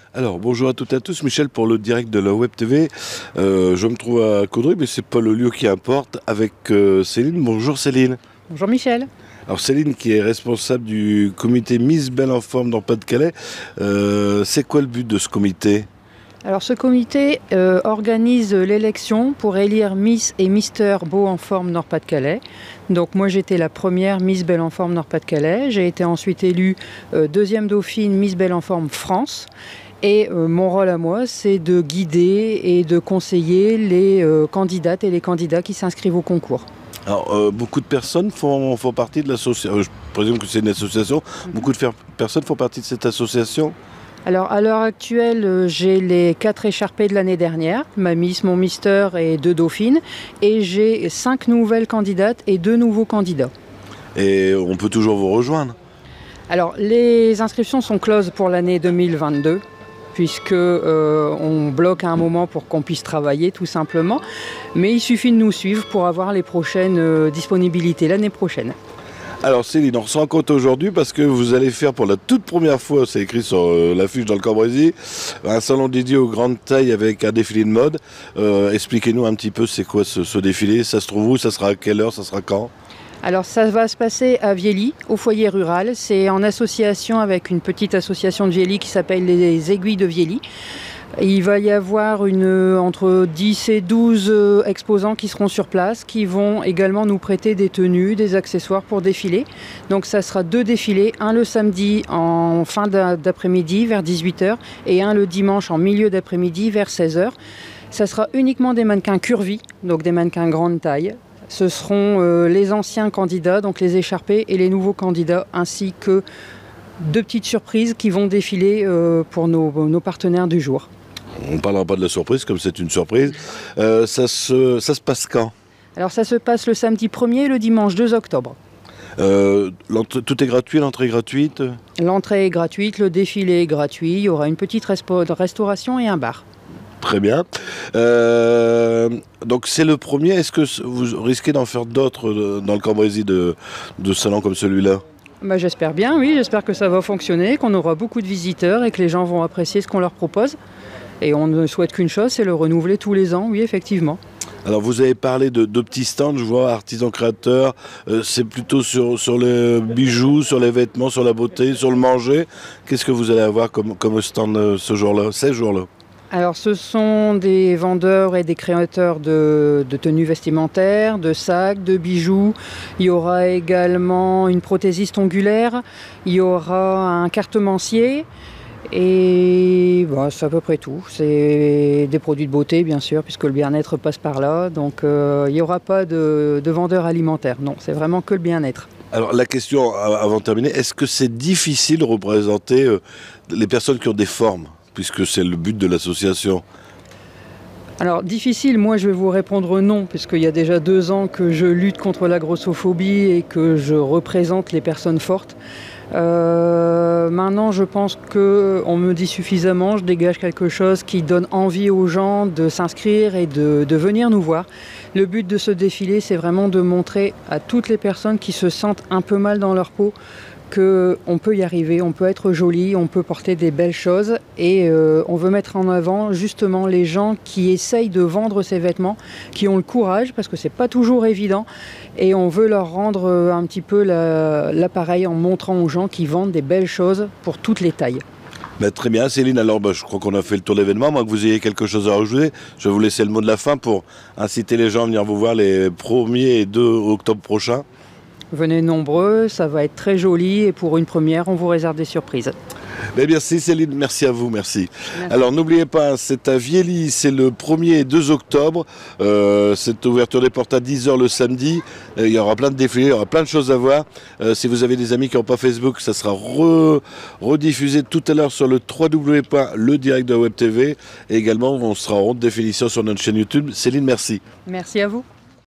Alors, bonjour à toutes et à tous, Michel pour le direct de la Web TV. Je me trouve à Caudry, mais c'est pas le lieu qui importe, avec Céline. Bonjour Céline. Bonjour Michel. Alors Céline qui est responsable du comité Miss Belle en Forme dans Pas-de-Calais. C'est quoi le but de ce comité ? Alors ce comité organise l'élection pour élire Miss et Mister Beau en Forme Nord-Pas-de-Calais. Donc moi j'étais la première Miss Belle en Forme Nord-Pas-de-Calais. J'ai été ensuite élue deuxième dauphine Miss Belle en Forme France. Et mon rôle à moi, c'est de guider et de conseiller les candidates et les candidats qui s'inscrivent au concours. Alors, beaucoup de personnes font partie de l'association. Je présume que c'est une association. Beaucoup de personnes font partie de cette association. Alors à l'heure actuelle, j'ai les 4 écharpés de l'année dernière, ma Miss, mon Mister et 2 dauphines. Et j'ai 5 nouvelles candidates et 2 nouveaux candidats. Et on peut toujours vous rejoindre. Alors les inscriptions sont closes pour l'année 2022. Puisque on bloque à un moment pour qu'on puisse travailler tout simplement. Mais il suffit de nous suivre pour avoir les prochaines disponibilités l'année prochaine. Alors Céline, on se rend compte aujourd'hui parce que vous allez faire pour la toute première fois, c'est écrit sur l'affiche dans le Cambrésis, un salon dédié aux grandes tailles avec un défilé de mode. Expliquez-nous un petit peu c'est quoi ce défilé, ça se trouve où, ça sera à quelle heure, ça sera quand ? Alors ça va se passer à Viely, au foyer rural. C'est en association avec une petite association de Viely qui s'appelle les Aiguilles de Viely. Il va y avoir entre 10 et 12 exposants qui seront sur place, qui vont également nous prêter des tenues, des accessoires pour défiler. Donc ça sera 2 défilés, un le samedi en fin d'après-midi vers 18h et un le dimanche en milieu d'après-midi vers 16h. Ça sera uniquement des mannequins curvy, donc des mannequins grande taille. Ce seront les anciens candidats, donc les écharpés, et les nouveaux candidats, ainsi que 2 petites surprises qui vont défiler pour nos partenaires du jour. On ne parlera pas de la surprise, comme c'est une surprise. Ça se passe quand ? Alors ça se passe le samedi 1er et le dimanche 2 octobre. Tout est gratuit, l'entrée est gratuite ? L'entrée est gratuite, le défilé est gratuit, il y aura une petite restauration et un bar. Très bien. Donc c'est le premier. Est-ce que vous risquez d'en faire d'autres dans le Cambrésis de salons comme celui-là ? J'espère bien, oui. J'espère que ça va fonctionner, qu'on aura beaucoup de visiteurs et que les gens vont apprécier ce qu'on leur propose. Et on ne souhaite qu'une chose, c'est le renouveler tous les ans, oui, effectivement. Alors vous avez parlé de petits stands, je vois, artisans créateurs. C'est plutôt sur les bijoux, sur les vêtements, sur la beauté, sur le manger. Qu'est-ce que vous allez avoir comme stand ce jour-là, ces jours-là ? Alors ce sont des vendeurs et des créateurs de tenues vestimentaires, de sacs, de bijoux. Il y aura également une prothésiste ongulaire, il y aura un cartomancier et c'est à peu près tout. C'est des produits de beauté bien sûr puisque le bien-être passe par là. Donc il n'y aura pas de vendeurs alimentaires, non, c'est vraiment que le bien-être. Alors la question avant de terminer, est-ce que c'est difficile de représenter les personnes qui ont des formes ? Puisque c'est le but de l'association. Alors difficile, moi je vais vous répondre non, puisqu'il y a déjà 2 ans que je lutte contre la grossophobie et que je représente les personnes fortes. Maintenant je pense qu'on me dit suffisamment, je dégage quelque chose qui donne envie aux gens de s'inscrire et de venir nous voir. Le but de ce défilé, c'est vraiment de montrer à toutes les personnes qui se sentent un peu mal dans leur peau qu'on peut y arriver, on peut être joli, on peut porter des belles choses et on veut mettre en avant justement les gens qui essayent de vendre ces vêtements, qui ont le courage parce que c'est pas toujours évident et on veut leur rendre un petit peu l'appareil en montrant aux gens qui vendent des belles choses pour toutes les tailles. Très bien Céline, alors je crois qu'on a fait le tour de l'événement, moi que vous ayez quelque chose à rajouter, je vais vous laisser le mot de la fin pour inciter les gens à venir vous voir les 1er et 2 octobre prochains. Venez nombreux, ça va être très joli et pour une première, on vous réserve des surprises. Merci Céline, merci à vous, merci. Alors n'oubliez pas, c'est à Viely, c'est le 1er et 2 octobre, cette ouverture des portes à 10h le samedi, il y aura plein de défilés, il y aura plein de choses à voir. Si vous avez des amis qui n'ont pas Facebook, ça sera rediffusé tout à l'heure sur le www.ledirect de la Web TV et également on sera en haute définition sur notre chaîne YouTube. Céline, merci. Merci à vous.